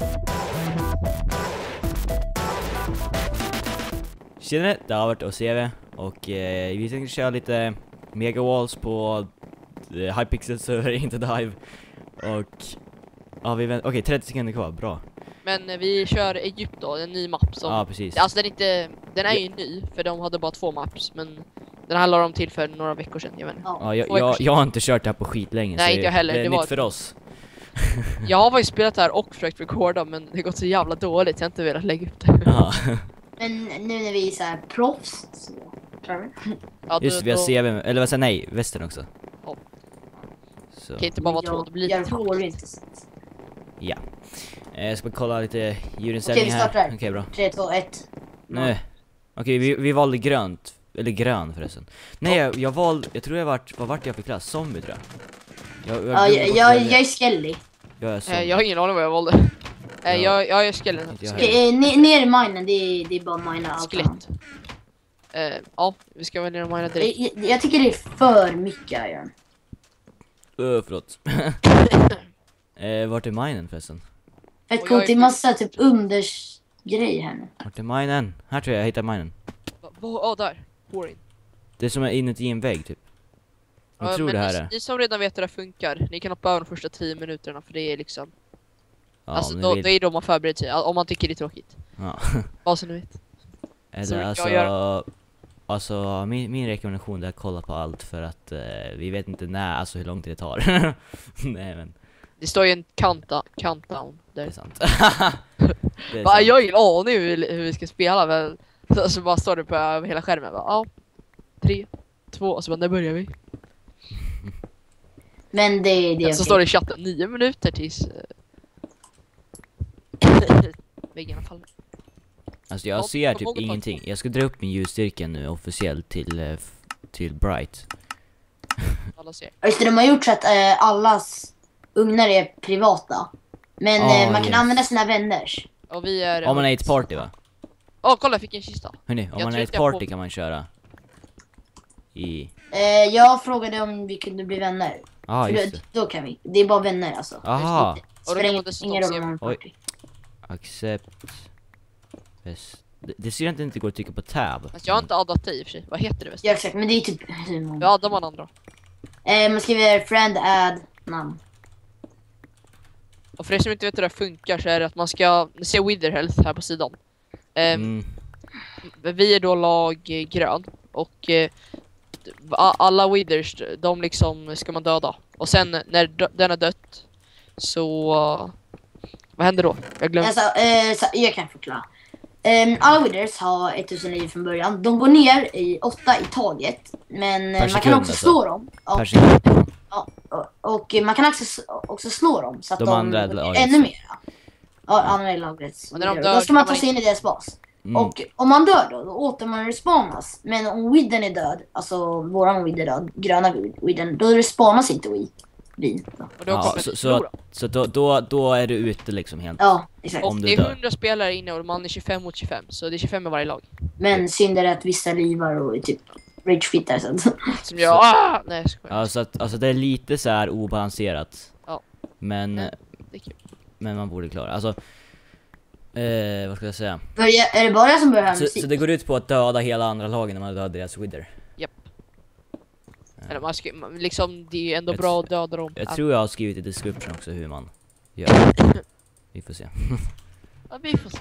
Tjena, det har varit CV och vi tänkte köra lite Mega Walls på Hypixel server, inte Dive. Och ja, okej, 30 sekunder kvar, bra. Men vi kör Egypt då, en ny mapp som... Ja, precis. Alltså den är ju ny, för de hade bara 2 maps, men den här la de till för några veckor sedan, jag vet inte. Ja, jag har inte kört det här på skit länge. Nej, så inte jag heller. Det är Det nytt var för oss. Jag har faktiskt spelat här och försökt recorda, men det har gått så jävla dåligt, jag har inte velat lägga upp det. Ja. Men nu när vi är så här proffs så Ja, Just vi har CV, eller vad säger nej, västern också. Ja. Så, Kan inte bara vara 2, det blir jag lite tror inte. ja. Jag ska kolla lite Okej, djurinställningar vi startar. här. Okej, bra. 3, 2, 1. Nej. Okej, vi valde grönt. Eller grön förresten. Nej, jag tror jag vad vart jag för klass? Zombie tror jag. Jag är skellig. Jag är zombie. jag har ingen aning vad jag valde. Jag är skelett. Inte jag heller. Ner i minen, det är bara mina allt. Skelett. Ja, vi ska välja mina direkt. Jag tycker det är för mycket iron. Förlåt. Vart är minen förresten? För att Och gå jag är- till massa typ undersgrej här nu. Vart är minen? Här tror jag hittar minen. Ja, där. Boring. Det är som är inuti en vägg typ. Jag tror det här är. Ni som redan vet hur det funkar, ni kan hoppa över de första 10 minuterna, för det är liksom... Ja, alltså om då ni är vill. då man förbereder sig, om man tycker det är tråkigt. Ja. Ja, så ni vet. Så Eller mycket att alltså min rekommendation är att kolla på allt för att vi vet inte alltså hur lång tid det tar. Nej men Det står ju en countdown det är där. sant. Det är Va, sant. jag har ingen aning hur vi ska spela, men så bara står det på över hela skärmen. Ja, 3, 2, och så bara, när börjar vi? Men det är Så står det i chatten 9 minuter tills väggarna faller. Alltså jag ser typ ingenting. Jag ska dra upp min ljusstyrka nu officiellt till bright. Alla ser. Just det, de har gjort så att allas ugnar är privata. Men man kan yes. använda sina vänners. Och vi är... Om man är ett party va? Kolla, jag fick en kista. Hörni, om Jag man tror är inte ett jag party får- kan man köra i... Jag frågade om vi kunde bli vänner. Ja, För just det. då kan vi. Det är bara vänner alltså. Aha. Det Och då spelar kan man ingen dessutom roll se- om man är Oj. party. Accept. Det ser inte inte går att trycka på tab. Fast jag har inte addat dig i och för sig. Vad heter det? Väst? Ja exakt, men det är typ hur många? Ja, addar man andra. Man skriver friend add namn. Och för er som inte vet hur det funkar så är det att man ska se Wither Health här på sidan. Vi är då lag grön och alla Withers, de liksom ska man döda. Och sen när den är dött så vad händer då? Jag glömde. Alltså, jag kan förklara. Alla withers har 1009 från början. De går ner i 8 i taget. Men man sekund, kan också alltså. slå dem. Ja, Per sekund. och man kan också slå dem så att De de andra blir lagrets. ännu mer. Ja, andra är lagrets. Och när de dör Då ska man kan ta man sig in i deras bas. Mm. Och om man dör då åter man respawnas. Men om widden är död, alltså våran widder död, gröna widden, då respawnas inte vi. Och då Ja, kommer vi förlora. så då är du ute liksom helt. Ja, exakt. Och om du det är dör. 100 spelare inne och man är 25 mot 25. Så det är 25 i varje lag. Men synd är att vissa livar och är typ ragefittar så att... Som jag... Nej, jag skojar. Ja, så att alltså det är lite så här obalanserat. Ja. Men Det är kul. men man borde klara. Alltså vad ska jag säga? Är det bara jag som börjar höra Så musik? det går ut på att döda hela andra lagen när man dödar deras wither. Eller liksom, det är ju ändå bra att döda dem. Jag tror jag har skrivit i description också hur man gör. Vi får se. Ja, vi får se.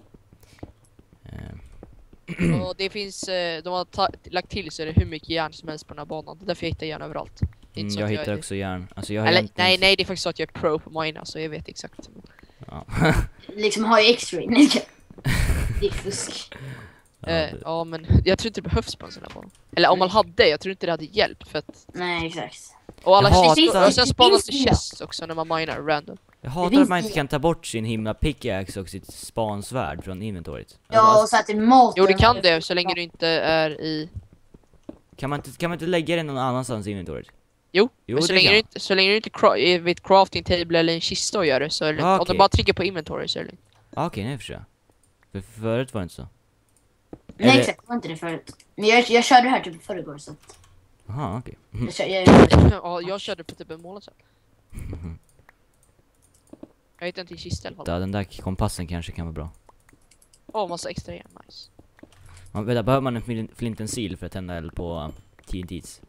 Och det finns, de har lagt till så är det hur mycket järn som helst på den här banan. Det är därför jag hittar järn överallt. Det är inte så Jag att hittar är- också järn. Alltså jag har Eller, egentligen- nej, det är faktiskt så att jag är pro på mina, så jag vet exakt. Ja. Liksom har ju X-ray. Det är fusk. Ja, men jag tror inte det behövs på en sån här bana. Eller om man hade, jag tror inte det hade hjälpt för att... Nej, exakt. Och alla Jag hatar- chests, och sen spanas det finns chests också när man minar random. Jag Det hatar finns att man inte det. kan ta bort sin himla pickaxe och sitt spansvärd från inventoriet. Ja, och så att det är mat. Jo, du kan det så länge du inte är i... Kan man inte lägga den någon annanstans i inventoriet? Jo, Jo, men det så länge kan. du inte, är vid ett crafting table eller en kista och gör det så är det lugnt. Om Okej. du bara trycker på inventory så är det lugnt. Okej, nu förstår jag. För förut var det inte så. Nej, Eller- exakt. Det var inte det förut. Men jag körde det här typ förrgår så att... Jaha, okej. Jag Ja, jag körde på typ en månad sedan. Jag hittar inte i kista i alla fall. Ja, den där kompassen kanske kan vara bra. Massa extra igen, nice. Behöver man en flintensil för att tända eld på TNTs?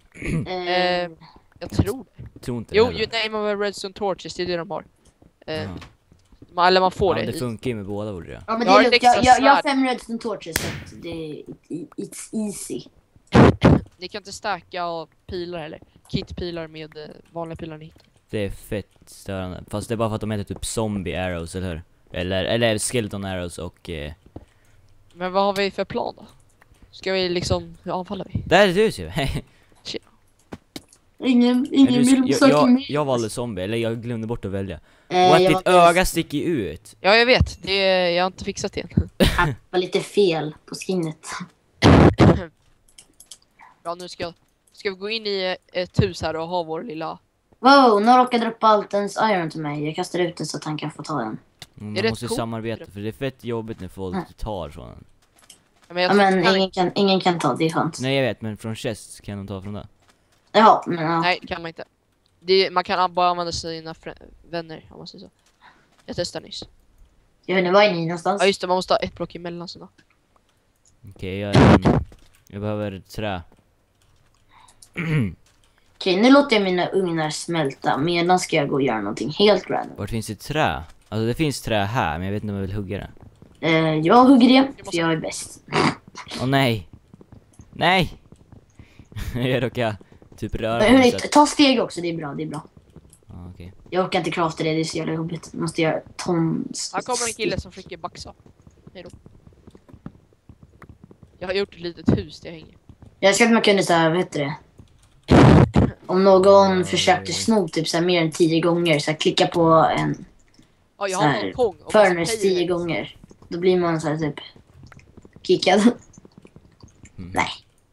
Jag tror det. Tror inte Jo, det heller. you name of a redstone torches, det är det de har. Ja. Eller man får Ja, det. det funkar ju med båda, borde det. Ja, men Jag har det är ett lugnt. extra Jag har svärd. 5 redstone torches så att it's easy. Ni kan inte stacka pilar heller. Kit-pilar med vanliga pilar ni hittar. Det är fett störande. Fast det är bara för att de heter typ zombie arrows, eller hur? Eller skeleton arrows och... Men vad har vi för plan då? Ska vi liksom... Hur anfaller vi? Där är du ju! Ingen vill söka mig. jag valde zombie, eller jag glömde bort att välja. Och Jag att ditt öga sticker ut. Ja, jag vet. Jag har inte fixat det än. var lite fel på skinnet. Ja, nu ska vi gå in i ett hus här och ha vår lilla... Wow, nu råkade droppa Altens iron till mig. Jag kastar ut den så att han kan få ta den. Man det måste coolt? samarbeta, för det är fett jobbigt när folk tar från en. Men Ja, men ingen kan ta, det är skönt. Nej, jag vet, men från chest kan de ta från det. Jaha, men ja. Nej, det kan man inte. Man kan bara använda sina vänner, om man säger så. Jag testar nyss. Jag vet inte, var är ni någonstans? Ja, just det. Man måste ha ett block emellan sina. Okej, jag behöver trä. Okej, nu låter jag mina ugnar smälta. Medan ska jag gå och göra någonting helt random. Vart finns det trä? Alltså det finns trä här, men jag vet inte om jag vill hugga det. Jag hugger det, för jag är bäst. Åh nej! Nej! Jag råkar typ röra Men mig hörni, så att... ta steg också, det är bra, det är bra. Ja, okej. Jag orkar inte crafta det är så jävla jobbigt. Jag måste göra tons. Här kommer en kille som försöker baxa. Hej då. Jag har gjort ett litet hus där jag hänger. Jag önskar att man kunde såhär, vad heter det? Om någon försökte sno typ såhär mer än 10 gånger, så här, klicka på en Ja, jag så har här, en kong. och furnace massa 10 pejler. gånger. Då blir man såhär typ kickad. Nej.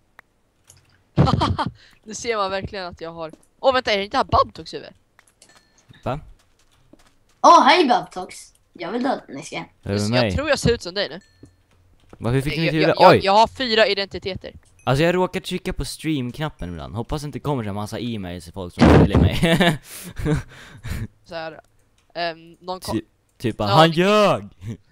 Nu ser man verkligen att jag har... Vänta, är det inte här Babtox huvud? Va? Hej Babtox. Jag vill döda. Nej, ska jag. Är det med Jag mig? tror jag ser ut som dig nu. Va, hur fick ni Jag, till jag, det? jag, Oj! jag har 4 identiteter. Alltså jag råkar trycka på stream-knappen ibland. Hoppas inte kommer så här massa e-mails till folk som följer mig. Så här. Någon Typ bara, Ja, han det- ljög!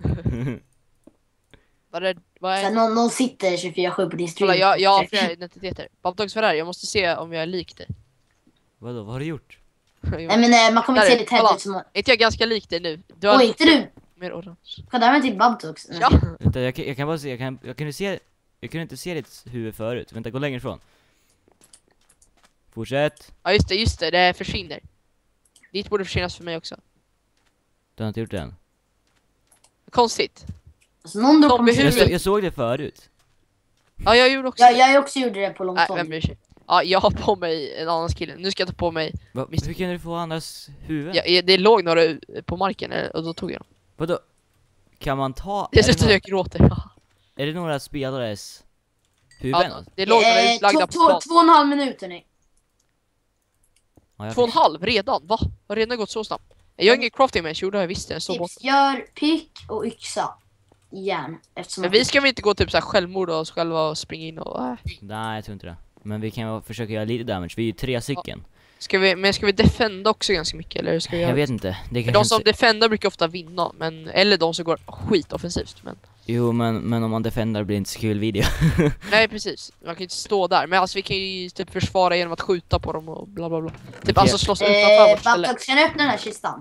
vad är Så här, det? någon sitter 24/7 på din stream. Kolla, jag har flera identiteter. Babtox, vad är det? Jag måste se om jag är lik dig. Vadå, vad har du gjort? Nej, men man kommer Där inte är se ditt det. Kolla. head ut som... Är inte jag ganska lik dig nu? Du har Oj, inte du! mer orange. Kolla, där var till Babtox. Ja. Vänta, jag kan bara se, jag kunde se... Jag kunde inte se ditt huvud förut. Vänta, gå längre ifrån. Fortsätt. Ja, just det. Det försvinner. Ditt borde försvinnas för mig också. Du har inte gjort det än. Konstigt. Alltså, någon droppar Zombie mig. huvud. Jag såg det förut. Ja, jag gjorde också Ja, det. jag också gjorde det på långt Nej, håll. vem bryr sig? Ja, jag har på mig en annan skill. Nu ska jag ta på mig... Hur kunde du få andras huvuden? Ja, det låg några på marken och då tog jag dem. Vadå? Kan man ta... Det ser ut som jag gråter. Är det några spelares huvuden? Ja, det låg några utlagda på plan. 2,5 minuter nu. Ja, jag 2,5 redan? Va? Har redan gått så snabbt? Jag har ingen crafting men jag det visst det är så bort. Tips, gör pick och yxa. Igen. Eftersom Men att- vi ska väl inte gå typ så här självmord och oss själva och springa in och... Nej, jag tror inte det. Men vi kan försöka göra lite damage. Vi är ju 3 stycken. Ska vi defenda också ganska mycket eller ska vi Jag göra... vet inte. Det För kanske de som inte... defendar brukar ofta vinna, men eller de som går skitoffensivt, men Jo, men om man defendar blir det inte så kul video. nej precis. Man kan inte stå där, men alltså vi kan ju typ försvara genom att skjuta på dem och bla bla bla. Typ Okej. alltså slåss utanför vårt ställe. Babtox, kan du öppna den här kistan?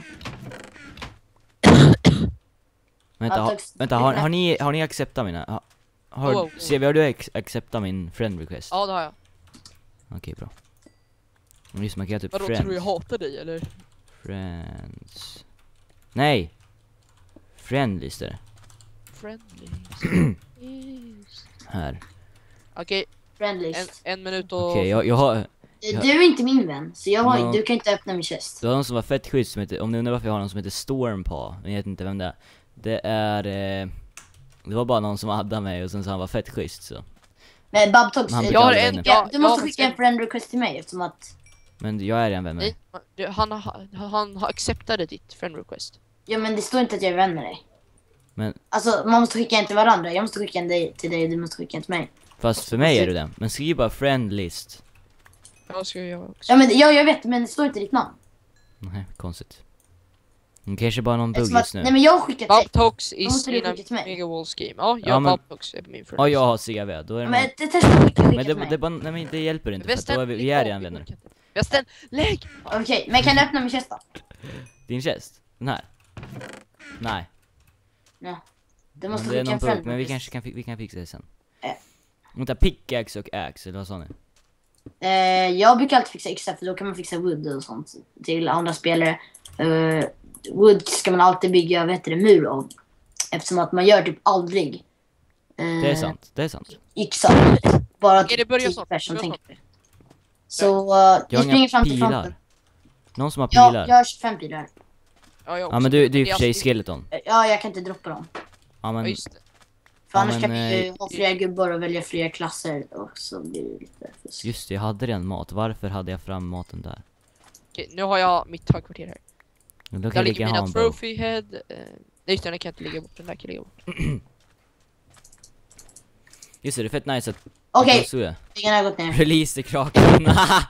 Vänta, har ni acceptat mina? Wow. Har du acceptat min friend request? Ja, det har jag. Okej, bra. Om ni smakar typ Vadå, friends. tror du jag hatar dig eller? Friends. Nej. Friendlist är det. Friendly. Här. Okej, Friendlist. en minut och... Okej, jag har... Du är inte min vän, så No. du kan inte öppna min chest. Det var någon som var fett schysst som heter... Om ni undrar varför jag har någon som heter Stormpaw. Jag vet inte vem det är. Det är... Det var bara någon som addade mig och sen så han var fett schysst så. Men Babtox, Han du brukar har aldrig en- vänner. ja, du måste jag- skicka en friend request till mig eftersom att... Men jag är en vän med dig. Nej, han har accepterat ditt friend request. Ja, men det står inte att jag är vän med dig. Men... Alltså, man måste skicka en till varandra. Jag måste skicka en till dig och du måste skicka en till mig. Fast för mig är du den. Men skriv bara friendlist. Ja, ska jag göra också. Ja, men jag vet, men det står inte ditt namn. Nej, konstigt. Kanske bara någon bugg Eftersom just att, nu. nej men jag har skickat text. Bumtox Då is måste du in a skicka till mig. mega wall scheme. Ja, Ja, men- Bumtox är min friend. Ja, jag har CV. Då är det Men någon... testa att skicka Men till det, mig. det, bara, nej, men det hjälper inte. För att Västen, då är vi är redan vänner. Västen, lägg! Okej, men kan du öppna min chest då? Din chest? Den här? Nej. Ja. Du Men måste det är skicka någon en bugg. friend Men vi request. kanske kan, vi kan fixa det sen. Eh. Vänta, pickaxe och axe, eller vad sa ni? Jag brukar alltid fixa yxa för då kan man fixa wood och sånt till andra spelare. Wood ska man alltid bygga mur av. Eftersom att man gör typ aldrig Det är sant, det är sant. yxa. Bara Är det börjar 10 snart? personer Börjar tänker det. Så Jag vi har springer inga fram till fronten. pilar. Någon som har Ja, pilar? jag har 25 pilar. Ja, jag Ja, men du är i och för sig Jag- skeleton. Ja, jag kan inte droppa dem. Ja, Ja, men... just det. För Ja, annars men, kan vi ju ha fler gubbar och välja fler klasser och så blir det lite fusk. Just det, jag hade redan mat. Varför hade jag fram maten där? Okej, nu har jag mitt högkvarter här. Men då kan Där jag ligger lika ha mina en bow. trophy head. Nej, just det, den kan jag inte ligga bort. Den där kan jag ligga bort. Just det, det är fett nice att... Okej, Så är. ingen har gått ner. Release the kraken.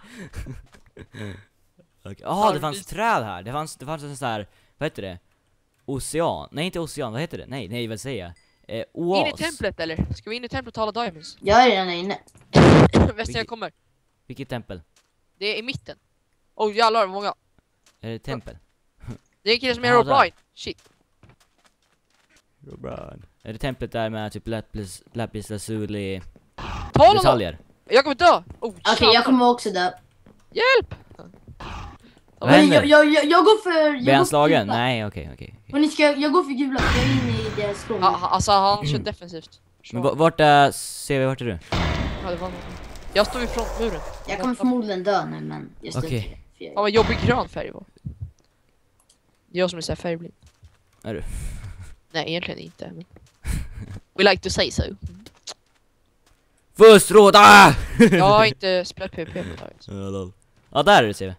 Okay. Ja, det fanns träd här. Det fanns en sån här, vad heter det? Ocean. Nej, inte ocean. Vad heter det? Nej, vad säger jag? Oas. In i templet eller? Ska vi in i templet och ta alla diamonds? Jag är redan inne. Västen, jag kommer. Vilket tempel? Det är i mitten. Oh jävlar vad många. Är det tempel? Det är en kille som Ja, är där. O'Brien. Shit. Är det templet där med typ lapis lazuli Ta honom då! detaljer? Jag kommer dö! Oh, Okej, jag kommer också dö. Hjälp! Vad Men händer? jag går för... Blir han slagen? Nej, okej. Och ni ska, jag går för gula, för jag är inne i deras skål. Alltså han kör defensivt. Men vart är... vart är du? Ja, det var någon. Jag står vid frontmuren. Jag kommer förmodligen dö nu, men jag står Okej. inte för Ja, jag... vad jobbig grön färg var. Det är jag som är såhär färgblind. Är du? Nej, egentligen inte. Men... We like to say so. Först råd! Ah! Jag har inte spelat PvP på taget. Ja, där är det, ser vi.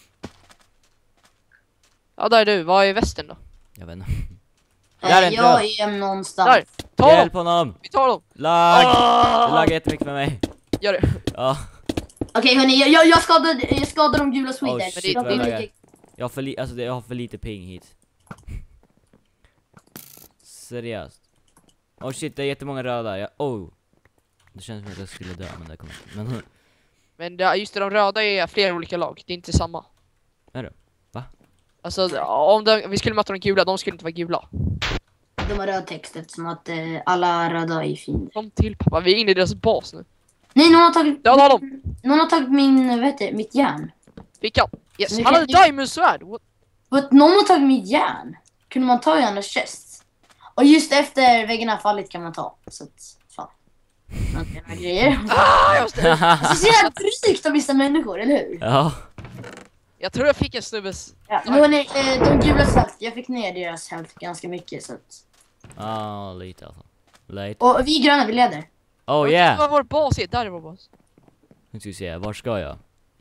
Ja, där är du. Vad är västen då? Jag vet inte. Där är en jag död. är någonstans. Där! Ta dem! Hjälp honom! Vi tar dem! Lag! Det Ah! laggar jättemycket för mig. Gör det. Ja, Okej hörni, jag skadade de gula oh, Swedish. shit vad De jag är laggar. lika- Jag har för lite ping hit. Seriöst. Oh shit, det är jättemånga röda. Det känns som att jag skulle dö, men det kommer inte. Men Men just det, de röda är flera olika lag. Det är inte samma. är det? Va? Alltså, om vi skulle möta de gula, de skulle inte vara gula. De har röd text eftersom att alla röda är fiender. Kom till pappa, vi är inne i deras bas nu. Nej, någon har tagit mitt järn. Fick han? Yes, Men han hade kan- diamondsvärd! What? But någon har tagit mitt järn. Kunde man ta i hennes chest? Och just efter väggarna har fallit kan man ta. Så att, fan. Några grejer. Ah, jag måste... Alltså så jävla drygt av vissa människor, eller hur? Ja. Jag tror jag fick en snubbes... Ja, men hörni, de gula health, jag fick ner deras health ganska mycket så att... Ja, lite i alla fall. Lite. Och vi gröna, vi leder. Oh Vad yeah! vår bas är? Där är vår bas. Nu ska vi se, var ska jag?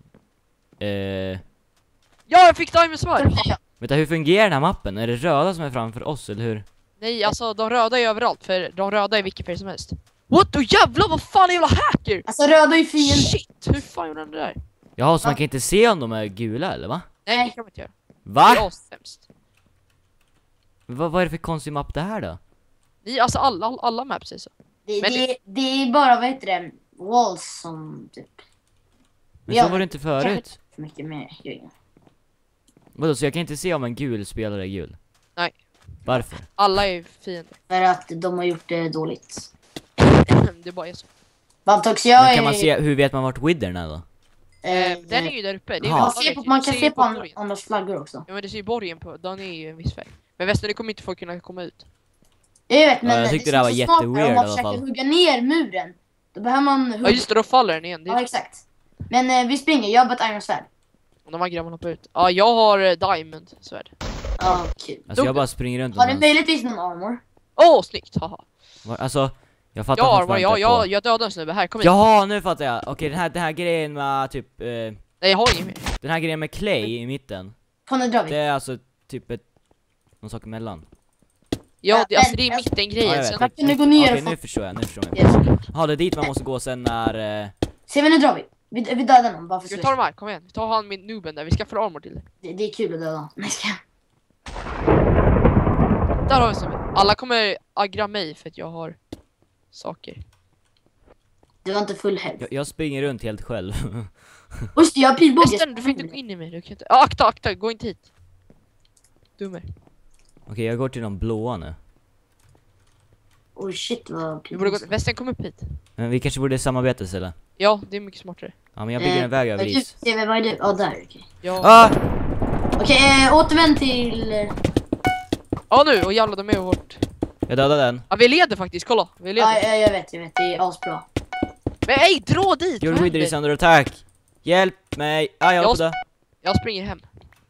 Ja, jag fick diamondsvärd! Vänta, hur fungerar den här mappen? Är det röda som är framför oss, eller hur? Nej, alltså de röda är överallt, för de röda är vilken färg som helst. What? Oh, jävlar, vad fan är jävla hacker? Alltså röda är fiender. Shit, hur fan gjorde han det där? Jaha, så man kan inte se om de är gula, eller va? Nej, det kan man inte göra. Det Va? är assämst. Vad är det för konstig mapp det här då? Nej, alltså alla maps är så. Men Det är bara, walls som typ... Men Ja, så var det inte förut. För mycket mer grejer. Vadå, så jag kan inte se om en gul spelare är gul? Nej. Varför? Alla är fiender. För att de har gjort det dåligt. Det bara är så. Bantox, jag Men är... kan man se, hur vet man vart withern är då? Den är ju där uppe. Det är Jaha. Man kan Ser se på borgen. andras flaggor också. Ja, men det ser ju borgen på. Den är ju en viss färg. Men väster, det kommer inte folk kunna komma ut. Jag vet, men Ja, jag tyckte det är var så jätteweird smart i om man alla försöker fall. hugga ner muren. Då behöver man hugga. Ja, just det, då faller den igen. Det Ja, är... exakt. Men vi springer, jag har bara ett ironsvärd. Och de här grabbarna hoppar ut. Ja, jag har diamond svärd. Ja, kul. Alltså jag bara springer runt Har du någonstans. möjligtvis någon armor? Åh, snyggt, haha. Alltså, jag fattar Jag har fortfarande armor, inte på. jag dödade en snubbe här, kom hit. Jaha, nu fattar jag. Okej, den här grejen med typ... Nej, jag har ingen mer. den här grejen med clay i mitten. Kom, nu drar Det vi. är alltså typ någon sak emellan. Ja, det, alltså det är Men- mitten Ja, grejen. jag Sen, vet. Kan du gå ner Okej, och få- nu förstår jag. Yes. Ja, det är dit man måste gå sen när... Se, men nu drar vi. Vi dödar någon, bara för ska vi slös. ta de här, kom igen. Vi tar han med nuben där, vi ska få armor till det. Det är kul att döda. Nej, ska jag. Där har vi som. Alla kommer aggra mig för att jag har saker. Du var inte full health. Jag springer runt helt själv. Just det, jag har pilbåge. Nästan, du fick inte gå in i mig. Du kan inte. Ah, akta, gå inte hit. Dummer. Okej, jag går till de blåa nu. Oj shit vad Vi borde gå. Västen kom upp hit. Men vi kanske borde samarbeta istället. Ja, det är mycket smartare. Ja, men jag bygger en väg över is. Vad är du? Ja, där. Okej, Ja. återvänd till... Ja nu, och jävlar de är vårt. Jag dödade den. Ja, vi leder faktiskt, kolla. Vi leder. Ja, jag vet. Det är asbra. Men ej, dra dit! Your vad wither is händer? under attack. Hjälp mig. Jag håller på att dö. Jag springer hem.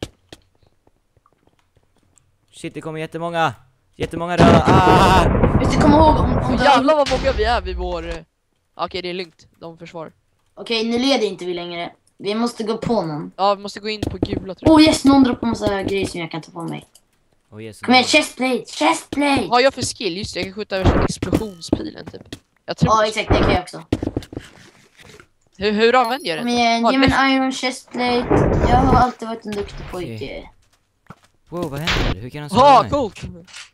Shit, det kommer jättemånga. Jättemånga röda. Just det, kom ihåg om Åh, jävlar vad många vi är vid vår... Okej, det är lugnt. De försvarar. Okej, nu leder inte vi längre. Vi måste gå på någon. Ja, vi måste gå in på gula tror jag. Oh yes, någon droppar massa grejer som jag kan ta på mig. Oh, yes, Kom igen, chestplate! Vad har jag för skill? Just det, jag kan skjuta över explosionspilen typ. Jag tror... Ja, exakt, det kan jag också. Hur använder jag Kom den? igen, Ja, ge mig en iron chestplate. Jag har alltid varit en duktig pojke. Okej. Wow, vad händer? Hur kan han slå Ja, mig? coolt!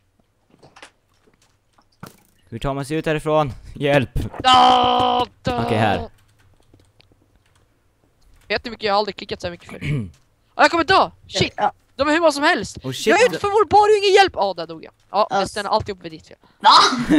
Hur tar man sig ut härifrån? Hjälp! Okej, här. Vet du hur mycket jag har aldrig klickat så här mycket för? Jag kommer dö! Shit! Ja. De är hur många som helst! Oh, shit. Jag är ute för vår bar ju ingen hjälp! Ja, där dog jag. Ja, Ja, västen är alltid uppe vid ditt fel. Va?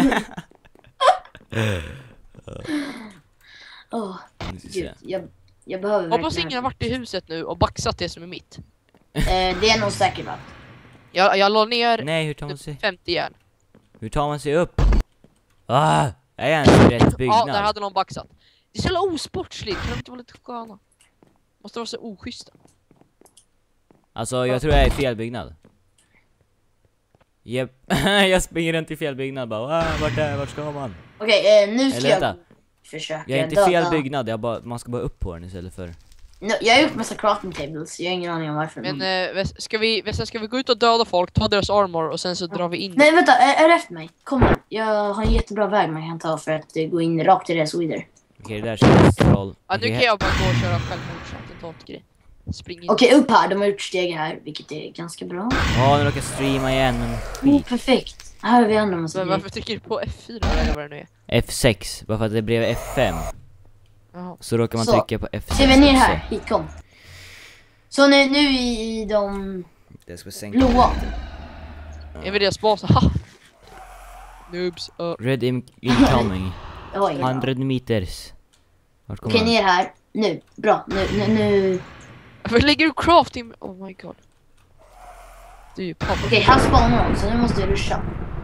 Åh, Nu ska vi se. gud, jag behöver Hoppas ingen har varit i huset nu och baxat det som är mitt. Det är nog säkert va? Jag la ner Nej, hur tar man typ sig? 50 järn. Hur tar man sig upp? Jag är inte i rätt Ja, byggnad. där hade någon baxat. Det är så jävla osportsligt, kan de inte vara lite sköna? Måste vara så oschyssta. Alltså, jag tror jag är i fel byggnad. Japp. Jag springer runt i fel byggnad bara. Vart ska man? Okej, nu ska Eller jag vänta. försöka Jag är inte i fel byggnad. Man ska bara upp på den istället för. Jag har gjort massa crafting tables, jag har ingen aning om varför. Men ska vi gå ut och döda folk, ta deras armor och sen så drar vi in. Nej vänta, är det efter mig? Kom igen. Jag har en jättebra väg man kan ta för att gå in rakt i deras wither. Okej, det där känns troll. Ja, nu kan jag bara gå och köra självmordsattentatgrej. Spring in. Okej, upp här. De har gjort steg här, vilket är ganska bra. Ja, nu råkar jag streama igen, men skit. Perfekt. Här har vi andra massa Men grejer. varför trycker du på F4 eller vad det nu är? F6, bara för att det blev F5. Jaha. Så råkar man Så. trycka på F6. Ser vi ner också. här? Hit, kom. Så nu i de Jag ska sänka. blåa. Är vi deras bas? Ha! Noobs. Red incoming. Jag har ingen aning. 100 meters. Vart kommer Okej, han? ner här. Nu. Bra. Nu. Varför lägger du crafting? Oh my god. Du är ju pappa. Okej, här spawnar de, så nu måste jag ruscha.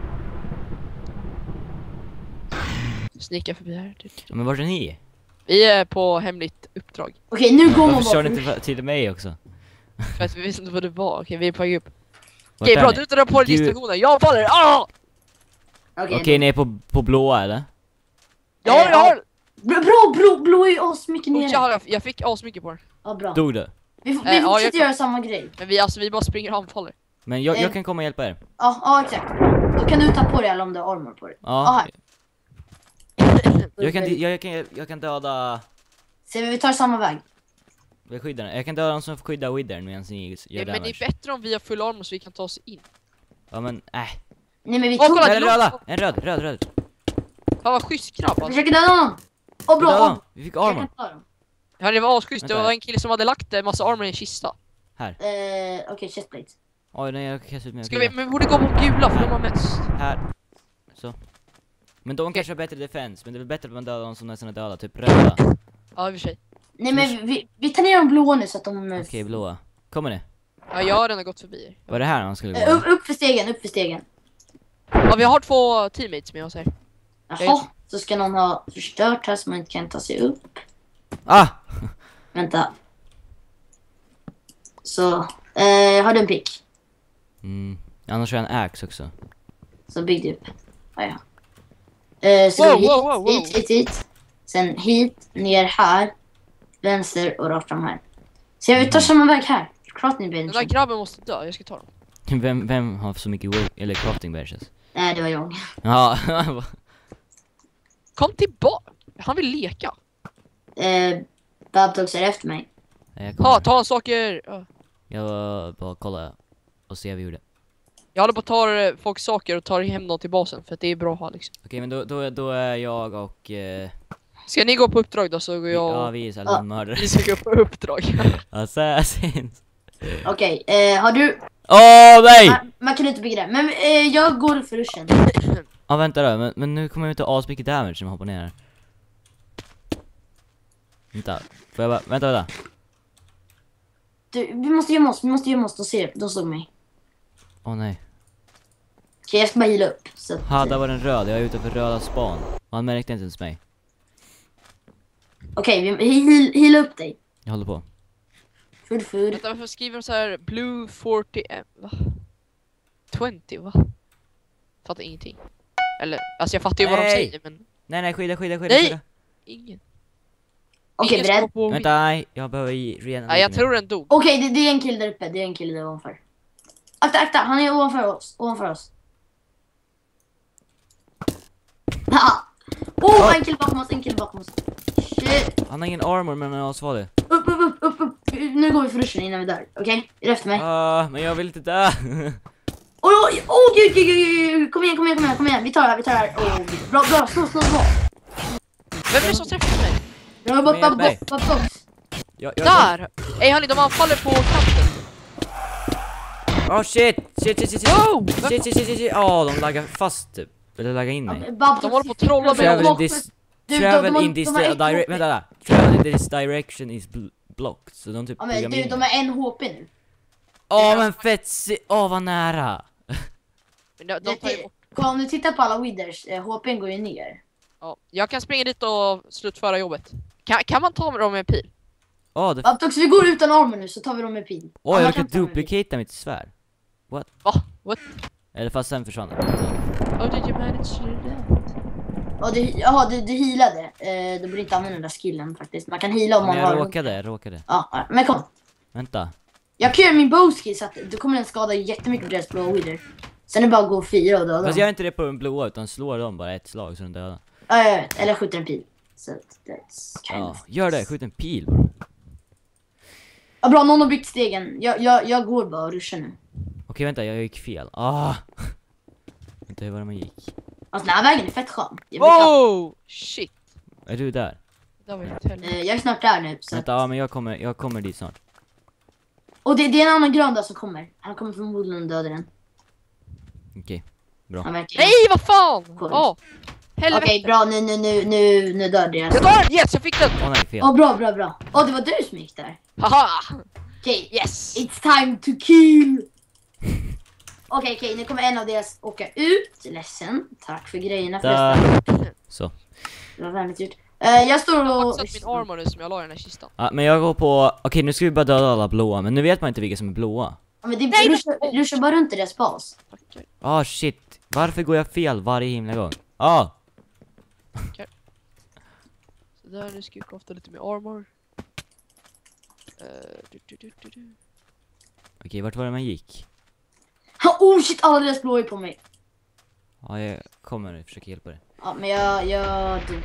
Snika förbi här. Typ. Ja, men vart är ni? Vi är på hemligt uppdrag. Okej, nu går man Varför kör bara. ni inte till mig också? För att vi visste inte vad det var. Okej, vi är på väg upp. Vart Okej, är bra. ni? Du drar på Du- distriktionen. Jag faller! Ah! Okej, ni är på blåa eller? Jag har... Blå är ju asmycket Oh, nere. jag fick asmycket på den. Ja, bra. Dog du? Vi ja, fortsätter jag- göra samma grej. Men vi bara springer och anfaller. Men jag kan komma och hjälpa er. Ja, exakt. Då kan du ta på dig alla om du har armor på dig. Ja. här. Jag kan döda Ser vi tar samma väg. skyddaren. Jag kan döda de som skyddar withern medan ni gör Ja, men det är damage. bättre om vi har full armor så vi kan ta oss in. Ja men Nej, men vi Åh, tog... kolla! Där är röda! En röd. Fan vad schysst grabb Vi alltså. försöker döda honom. Åh, Döda bra. dem. Vi fick Jag armor. kan ta dem. Ja, det var asschysst. Det Vänta. var en kille som hade lagt en massa armor i en kista. Okej, chestplate. Oj nej, jag kastar ut mina Men vi borde gå på gula för de har mest. Här. Så. Men de kanske har bättre defense, men det är väl bättre att man dödar de som nästan är döda, typ röda. Ja, i och för sig. Nej, men vi tar ner de blåa nu så att de... Okej, blåa. Kommer ni? Ja, jag har redan gått förbi er. Var det här han skulle gå? Upp för stegen. Ja, vi har 2 teammates med oss här. Jaha, så ska någon ha förstört här så man inte kan ta sig upp. Ah! Vänta. Så, har du en pick? Annars har jag en axe också. Så bygg du upp. Ja. Så Wow, går vi wow, wow, wow. hit. Sen hit, ner här. Vänster och rakt fram här. Så vi tar samma väg här. Crafting Den där bench. grabben måste dö, jag ska ta dem. Vem har så mycket eller crafting benches? Nej, det var jag. Ja. Kom tillbaka! Han vill leka. Babdogs är efter mig. Jag Ta saker! Ja. Jag bara kolla och se vad vi gjorde. Jag håller på att ta folks saker och tar hem dem till basen för att det är bra att ha liksom. Okej, men då är jag och... Ska ni gå på uppdrag då så går jag... Ja, vi är Salmonmördare. Vi ska gå på uppdrag. Assassins. Okej, har du... Åh, nej! Man kan inte bygga det. Men jag går för ruschen. Ja, vänta då. Men nu kommer jag inte ha asmycket damage som hoppar ner här. Vänta. Får jag bara... Vänta. Du, vi måste gömma oss. De såg mig. Åh, nej. Okej, jag ska bara heala upp. Så att, Där var den röd. Jag är ute för röda span. Och han märkte inte ens mig. Okej, vi heala upp dig. Jag håller på. Full. Vänta, varför skriver de så här Blue 40 va? 20 va? Fattar ingenting. Eller, alltså jag fattar ju vad de Nej. säger men Nej, skydda. Nej! Ingen. Okej, Ingen beredd? ska på- Vänta, nej. Jag behöver rena. Nej, jag tror den dog. Okej, det är en kille där uppe. Det är en kille där ovanför. Akta, han är ovanför oss. Haha. En kille bakom oss. Shit. Han har ingen armor, men han är asfarlig. Upp. Nu går vi för ruschen innan vi dör. Okej, är du efter mig? Men jag vill inte dö. Oj, gud. Kom igen. Vi tar det här. Bra, slå. Vem är det som träffar mig? Bra, box. Där! Ey hörni, de anfaller på kanten. Shit. Wow! Shit. De laggar fast typ. Eller laggar in mig. De håller på att trolla mig. Travel in this direction. Vänta. Travel in this direction is blocked. Så de typ... Ja, men du, de är en HP nu. Men fett. Vad nära. Men de tar ju bort. Om du tittar på alla withers, HPn går ju ner. Ja, jag kan springa dit och slutföra jobbet. Kan man ta dem med en pil? Aptox, vi går utan armor nu så tar vi dem med pil. Jag kan duplicata mitt svärd. Va? What? Eller fast sen försvann det. Oh, did you manage to do that? Du healade. Du borde inte använda den där skillen faktiskt. Man kan heala om man har... Jag råkade. Ja, men kom. Vänta. Jag kan göra min bowskill så att du kommer den skada jättemycket på deras blåa wither. Sen är det bara att gå 4 och döda. Fast gör inte det på den blåa utan slår dem bara ett slag så den döda. Ja, jag vet. Eller skjuter en pil. Så that's kind of... Gör det. Skjut en pil bro. Ja, bra, någon har byggt stegen. Jag går bara och ruschar nu. Okej, vänta, jag gick fel. Vänta, hur var det man gick? Alltså, den här vägen är fett skön. Wow! Shit. Är du där? Det var ju ett helvete. Jag är snart där nu. Så Vänta, men jag kommer dit snart. och det är en annan grön där som kommer. Han kommer förmodligen döda den. Okej, bra. Han verkar... Nej, vad fan! Helvete. Okej, bra. Nu dödade jag. Jag tar den! Yes, jag fick den! Nej, fel. Bra. Det var du som gick där. Haha! Okej, Yes! it's time to kill! Okej, nu kommer en av deras åka ut. Ledsen. Tack för grejerna förresten. Så. Det var vänligt gjort. Jag står Jag har och... satt min armor nu som jag la i den här kistan. Ja, men jag går på... Okej, nu ska vi bara döda alla blåa. Men nu vet man inte vilka som är blåa. Ja, men det ruschar bara runt i deras bas. Shit. Varför går jag fel varje himla gång? Så där, nu ska vi kofta lite med armor. Okej, vart var det man gick? Shit, alla deras blå är på mig. Ja, jag kommer och försöker hjälpa dig. Ja, men jag dog.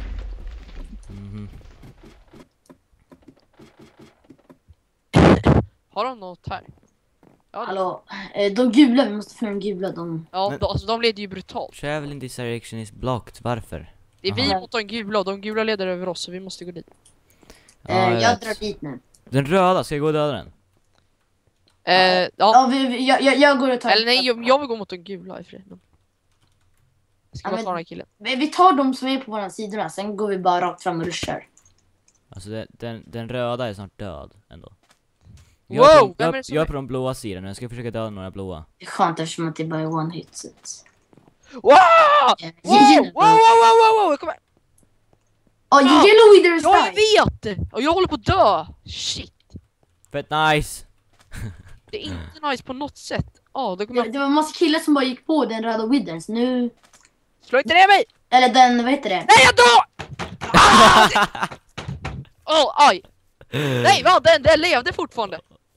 Har de något här? Ja, Hallå, de gula, vi måste få de gula. de leder ju brutalt. Travel in this direction is blocked. Varför? Det är vi mot de gula och de gula leder över oss så vi måste gå dit. Jag Jag vet. drar dit nu. Den röda, ska jag gå och döda den? Ja. Jag går och tar... Eller nej, jag vill gå mot de gula i fred. Jag ska Ja, bara men- ta den här killen. Vi tar de som är på våra sidorna, sen går vi bara rakt fram och ruschar. Alltså den röda är snart död ändå. Wow, vem är det som jag är är? på de blåa sidorna, jag ska försöka döda några blåa. Det är skönt eftersom att det bara är one hit. Så att... Wow! Wow! Kom här. Yellow Wither is Jag die! vet! Och jag håller på att dö! Shit! Fett nice! Det är inte nice på något sätt. Det kommer jag... Det var en massa killar som bara gick på den röda Withers. Nu... Slå inte ner mig! Eller den, vad heter det? Nej, jag dör! Aj! Nej, vad? Den levde fortfarande.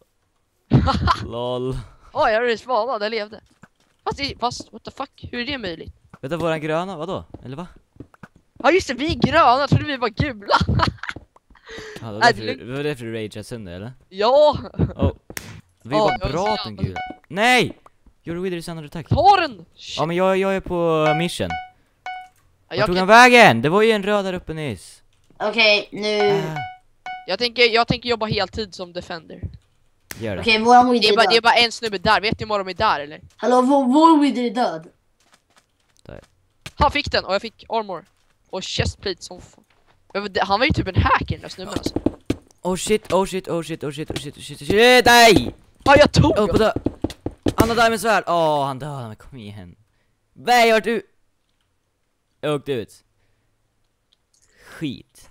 Lol. Jag är svanad, den levde. Fast, what the fuck? Hur är det möjligt? Vet du våran gröna, vadå? Eller va? Ja just det, vi är gröna, jag trodde vi var gula. Ja, det Nej, var därför du rageade sönder, eller? Ja! Vi var jag bra ser den alla. gula. Nej! Your Wither is under attack. Ta den! Ja, men jag är på mission. Ja, Vart tog han vägen? Det var ju en röd där uppe nyss. Okej, nu... jag tänker jobba heltid som defender. Gör det. Okej, våran Det Wither är, är bara, det är död. bara en snubbe där, vet ni om de är där eller? Hallå, vår Wither är död. Han fick den och jag fick armor. Och chestplate som fan. Han var ju typ en hacker den där snubben alltså. Oh shit, oh shit, oh shit, oh shit, oh shit, oh shit, oh shit, nej! Ja, jag tog Oh, på dö. Han har diamondsvärd. Åh, han dör, men kom igen. Nej, vart du? Jag åkte ut. Skit.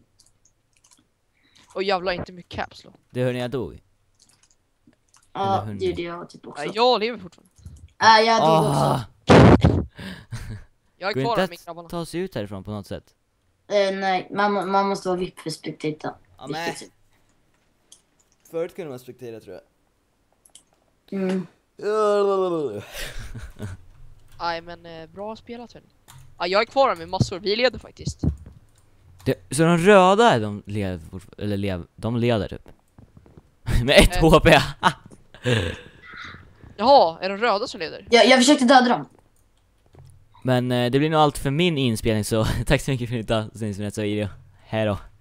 Och jävlar inte mycket caps då. Det hörde jag dog. Ja, Eller det gjorde jag typ också. Ja, jag lever fortfarande. Jag dog också. Jag är Går kvar inte med min att grabbarna. ta sig ut härifrån på något sätt? Nej, man måste vara VIP för spectator. Ja, men. Förut kunde man spektera, tror jag. Mm. Nej men bra spelat hörni. Ja, jag är kvar med massor, vi leder faktiskt. Så de röda, de leder typ. Med 1 HP. Jaha, är de röda som leder? Jag försökte döda dem. Men det blir nog allt för min inspelning, så tack så mycket för att ni tog. Så ses vi nästa video. Hej då.